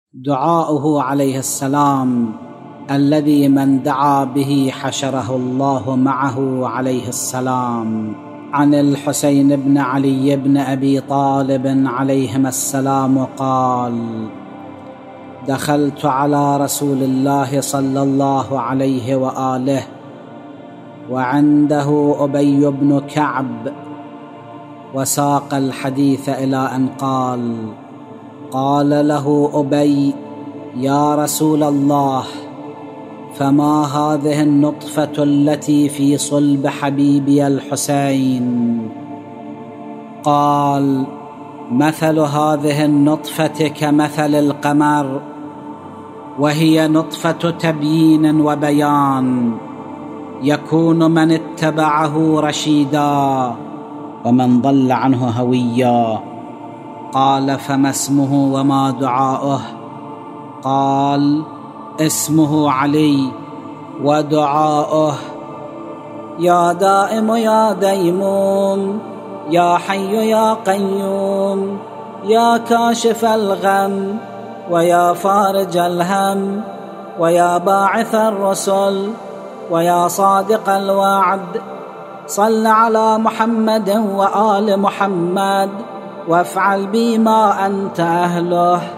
دعاؤه عليه السلام الذي من دعا به حشره الله معه عليه السلام. عن الحسين بن علي بن أبي طالب عليهما السلام قال: دخلت على رسول الله صلى الله عليه وآله وعنده أبي بن كعب، وساق الحديث إلى أن قال له أبي: يا رسول الله، فما هذه النطفة التي في صلب حبيبي الحسين؟ قال: مثل هذه النطفة كمثل القمر، وهي نطفة تبيين وبيان، يكون من اتبعه رشيدا ومن ضل عنه هويا. قال: فما اسمه وما دعاؤه؟ قال: اسمه علي، ودعاؤه: يا دائم يا ديموم، يا حي يا قيوم، يا كاشف الغم، ويا فارج الهم، ويا باعث الرسل، ويا صادق الوعد، صل على محمد وآل محمد، وافعل بي ما أنت أهله.